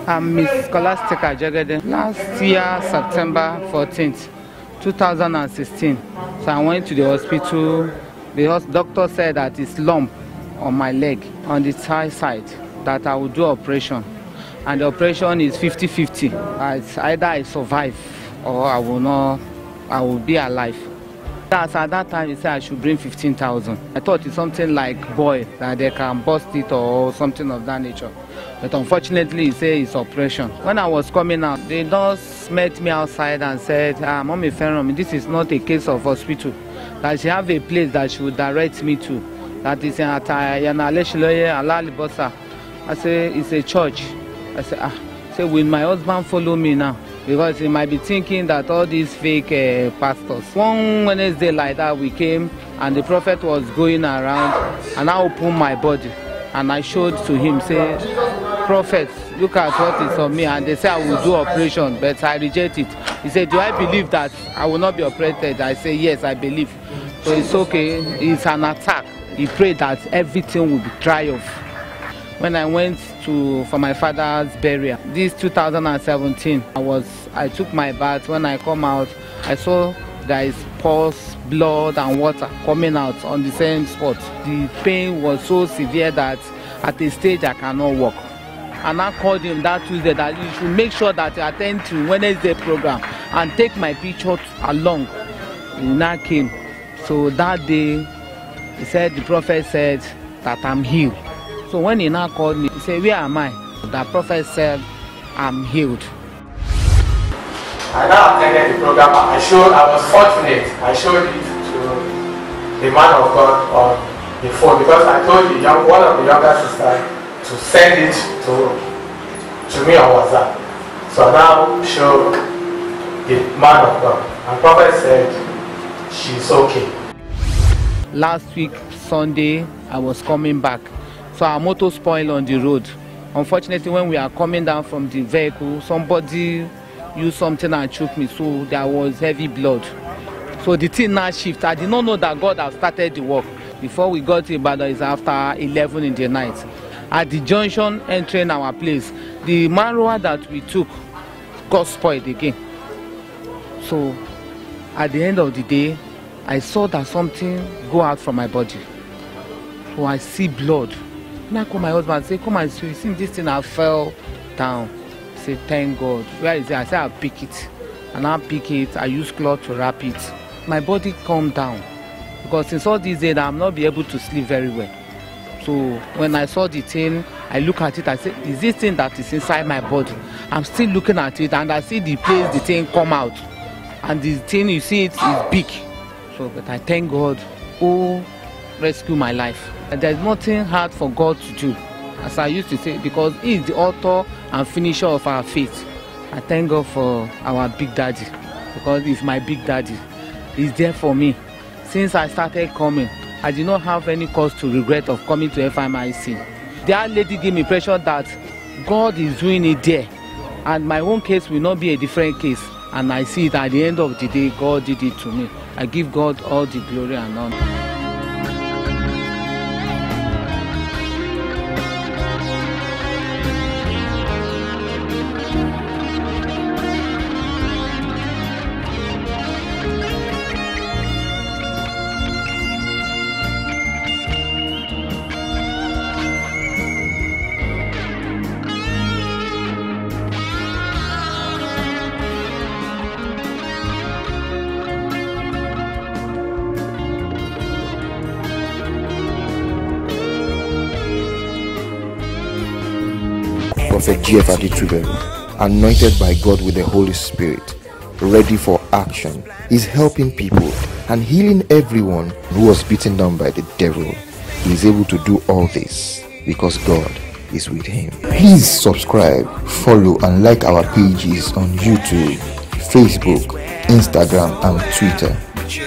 I'm Miss Scholastica Jagede. Last year, September 14th, 2016, so I went to the hospital. The doctor said that it's lump on my leg, on the thigh side, that I will do operation. And the operation is 50-50. It's either I survive or I will be alive. At that time, he said I should bring 15,000. I thought it's something like boy, that they can bust it or something of that nature. But unfortunately, he said it's operation. When I was coming out, the nurse met me outside and said, Mommy Ferrum, this is not a case of hospital. That she have a place that she would direct me to. That is in Yanaleshiloye, Alalibosa. I said, it's a church. I said, will my husband follow me now? Because he might be thinking that all these fake pastors. One Wednesday like that, we came and the prophet was going around, and I opened my body and I showed to him, say, prophet, look at what is on me. And they say I will do operation, but I reject it. He said, do I believe that I will not be operated? I say, yes, I believe. So it's okay, it's an attack. He prayed that everything will be dry off. When I went for my father's burial, this 2017, I took my bath. When I come out, I saw there is pus, blood and water coming out on the same spot. The pain was so severe that at a stage I cannot walk. And I called him that Tuesday that he should make sure that I attend to Wednesday program and take my picture along. He now came. So that day, he said, the prophet said that I'm healed. So when he now called me, he said, where am I? The prophet said, I'm healed. I now attended the program. I was fortunate. I showed it to the man of God on the phone because I told one of the younger sisters to send it to me on WhatsApp. So I now showed the man of God. And prophet said, she's okay. Last week, Sunday, I was coming back. So our motor spoiled on the road. Unfortunately, when we are coming down from the vehicle, somebody used something and choked me, so there was heavy blood. So the thing now shifted. I did not know that God had started the work. Before we got to Ibadan, it's after 11 in the night. At the junction entering our place, the Marwa that we took got spoiled again. So at the end of the day, I saw that something go out from my body. So I see blood. Now I call my husband and say, come and see, you see this thing, I fell down. I say, thank God. Where is it? I say, I'll pick it. And I pick it, I use cloth to wrap it. My body calmed down. Because since all these days, I'm not be able to sleep very well. So when I saw the thing, I look at it, I say, is this thing that is inside my body? I'm still looking at it and I see the place the thing come out. And the thing, you see, it is big. So, but I thank God who rescued my life. And there's nothing hard for God to do, as I used to say, because He is the author and finisher of our faith. I thank God for our big daddy, because He's my big daddy. He's there for me. Since I started coming, I did not have any cause to regret of coming to FMIC. That lady gave me pressure that God is doing it there, and my own case will not be a different case. And I see it at the end of the day, God did it to me. I give God all the glory and honor. Prophet G.F. Adituberu, anointed by God with the Holy Spirit, ready for action, is helping people and healing everyone who was beaten down by the devil. He is able to do all this because God is with him. Please subscribe, follow and like our pages on YouTube, Facebook, Instagram and Twitter.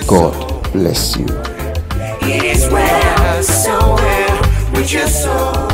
God bless you. It is well somewhere with your soul.